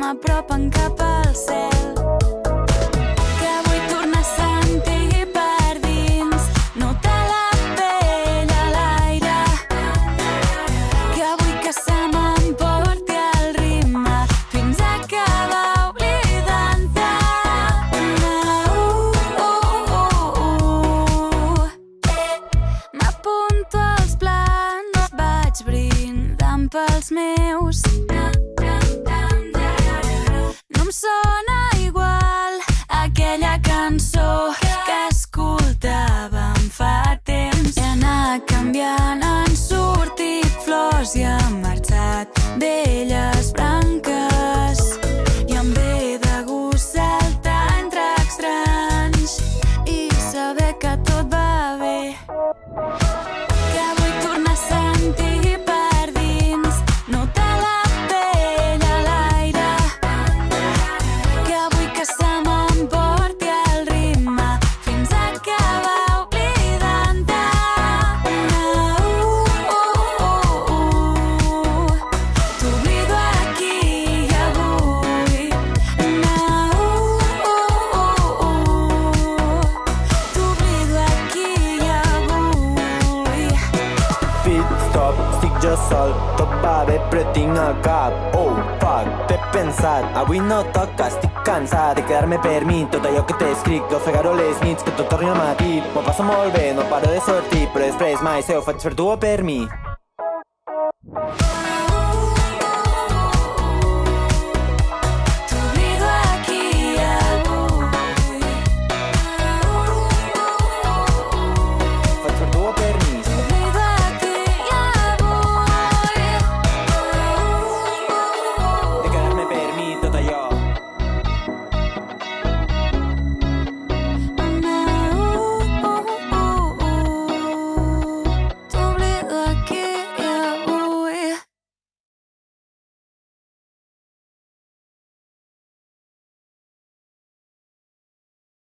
m'apropen cap al cel, que vull tornar a sentir per dins, notar la pell a l'aire, que vull que se m'emporti el ritme fins a acabar oblidant-te. M'apunto als plans, vaig brindant pels meus. No em sona igual aquella cançó que escoltàvem fa temps. He anat canviant, han sortit flors i han marxat velles branques, i em ve de gust saltar entre estranys i saber que tot va bé, que vull tornar a sentir per dins, notar la pell a l'aire, que vull que se m'emporti el ritme fins a acabar oblidant-te. T'oblido aquí i avui. T'oblido aquí i avui. Pit stop, estic jo sol, tot va bé però tinc el cap. Oh, fuck, t'he pensat, avui no toca, estic cansat de quedar-me per mi. Tot allò que t'escric, d'ofegar-ho les nits, que tot torni al matí. M'ho passo molt bé, no paro de sortir, però després mai sé, ho faig per tu o per mi.